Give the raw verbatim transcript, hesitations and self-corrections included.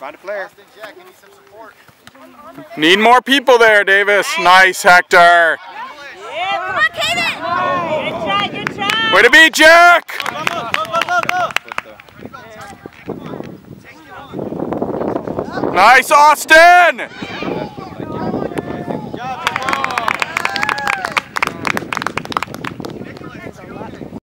Find a player. Austin, Jack, you need some support. Need more people there, Davis. Nice, Hector. Yeah, come on, Kaden! Good try, good try! Way to be, Jack! Go, go, go, go, go! Nice, Austin!